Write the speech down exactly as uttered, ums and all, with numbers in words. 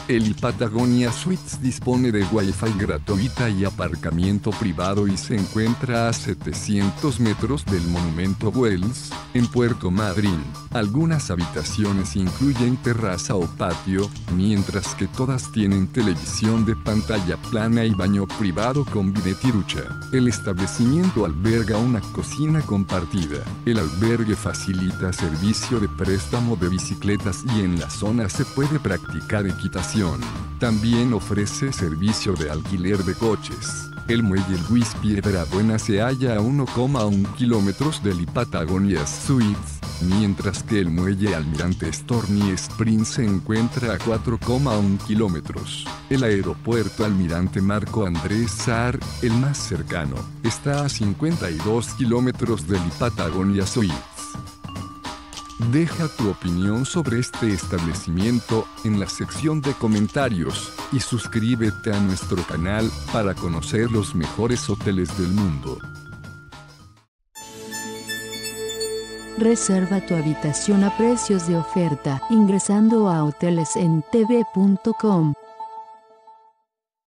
El Patagonia Suites dispone de Wi-Fi gratuita y aparcamiento privado y se encuentra a setecientos metros del Monumento Güells, en Puerto Madryn. Algunas habitaciones incluyen terraza o patio, mientras que todas tienen televisión de pantalla plana y baño privado con bidetirucha. El establecimiento alberga una cocina compartida. El albergue facilita servicio de préstamo de bicicletas y en la zona se puede practicar equitación. También ofrece servicio de alquiler de coches. El muelle Luis Piedrabuena se halla a uno coma uno kilómetros del Patagonia Suites, mientras que el muelle Almirante Stormy Spring se encuentra a cuatro coma uno kilómetros. El aeropuerto Almirante Marco Andrés Sar, el más cercano, está a cincuenta y dos kilómetros del Patagonia Suites. Deja tu opinión sobre este establecimiento en la sección de comentarios y suscríbete a nuestro canal para conocer los mejores hoteles del mundo. Reserva tu habitación a precios de oferta ingresando a hoteles en t v punto com.